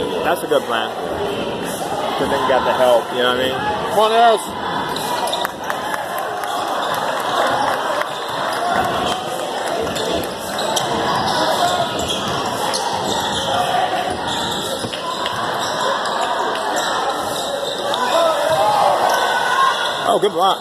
That's a good plan. Because then you got the help, you know what I mean? Come on, Earls. Oh, good block.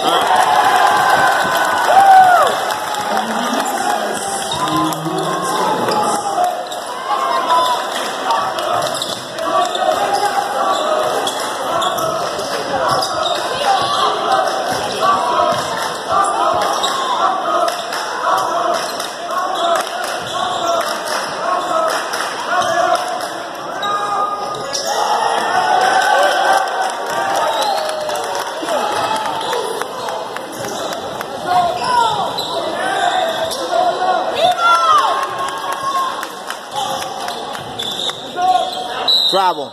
Travel.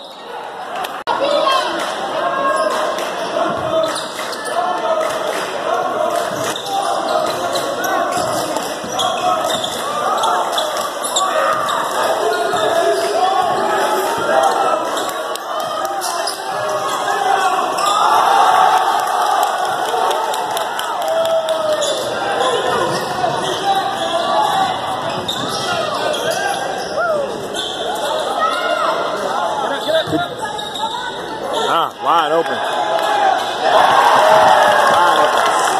Wide open. Wide open.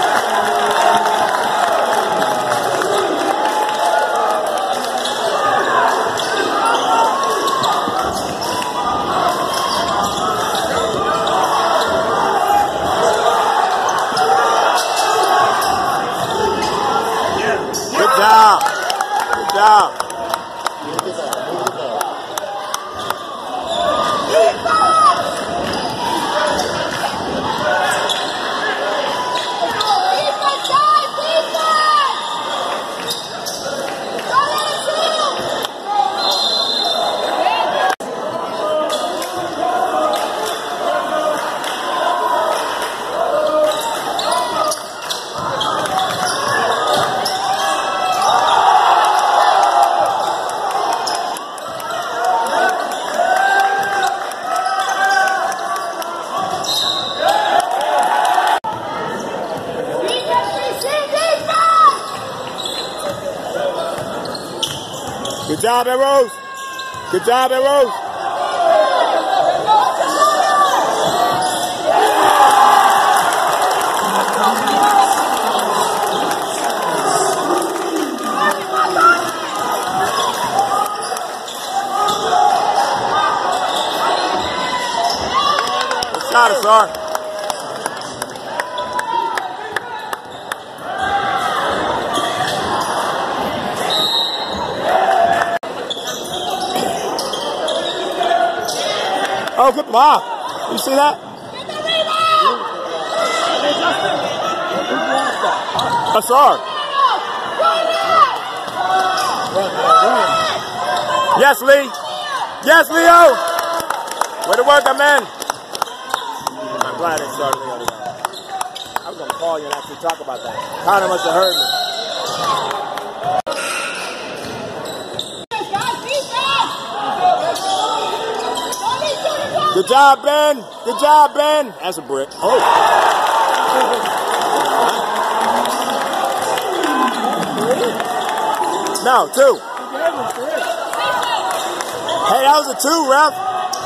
Good job. Good job. Good job, Arrows. Good job, Arrows. Good shot, Asar. Oh, good block. You see that? Asar. Yes, Lee. Yes, Leo. Way to work, man. I'm glad they started the other way. I was going to call you and actually talk about that. Connor must have heard me. Good job, Ben. Good job, Ben. That's a brick. Oh. No, 2. Hey, that was a 2, ref.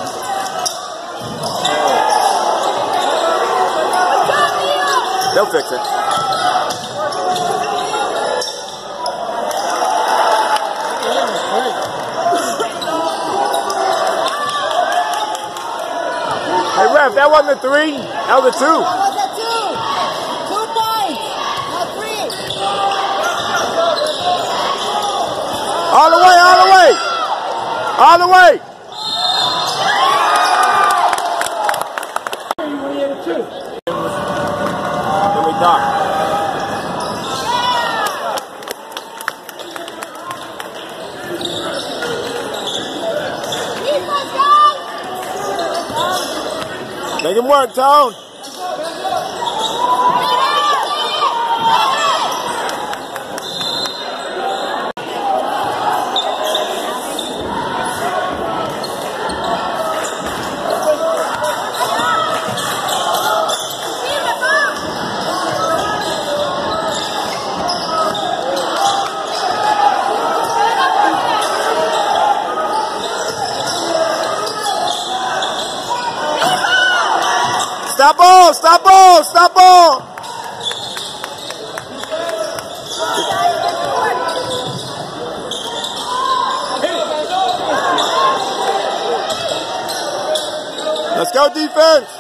They'll fix it. Hey, ref, that wasn't a 3. That was a 2. That was a 2. 2 points. Not 3. All the way, all the way. All the way. Then we dock. Make him work, Tone. Stop ball! Stop ball! Stop ball! Let's go defense!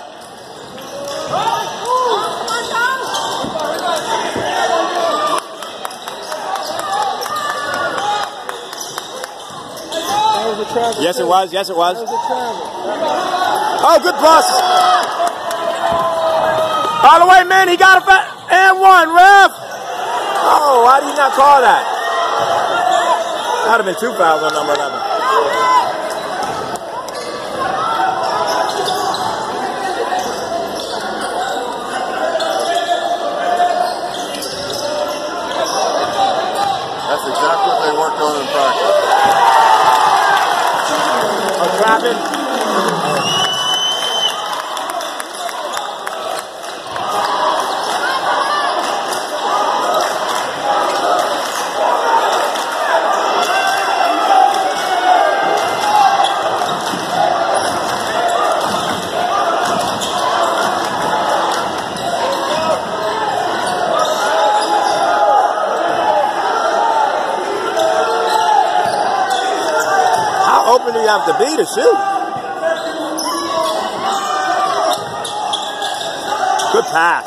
Yes, it was. Yes, it was. Oh, good pass. By the way, man, he got a and one, ref. Oh, why did he not call that? That would have been 2 fouls on number 11. That's exactly what they worked on in practice. Trapping. How open do you have to be to shoot? Good pass.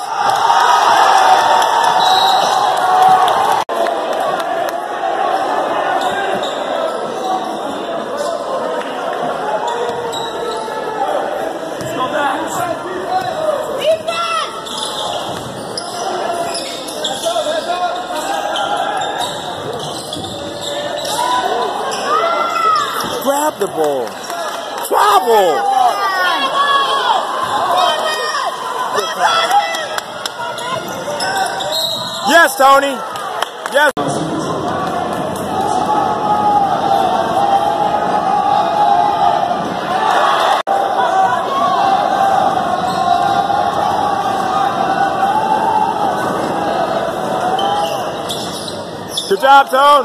Grab the ball. Travel. Yes, Tony. Yes. Good job, Tone.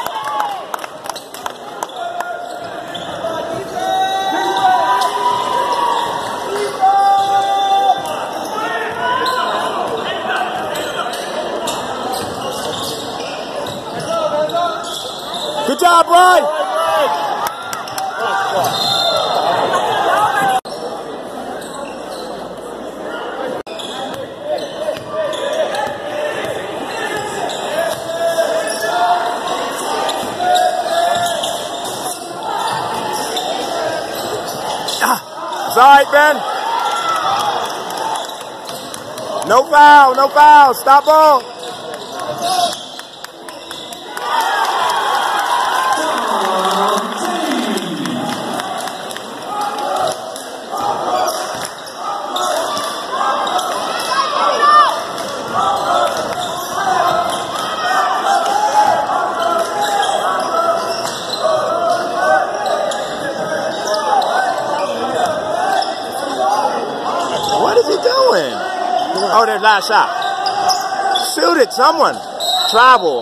Good job, Brian. It's all right, Ben. No foul, no foul. Stop ball. What is he doing? Oh, there's last shot. Shoot it, someone. Travel.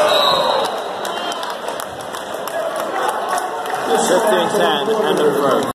$15-10, end of the first.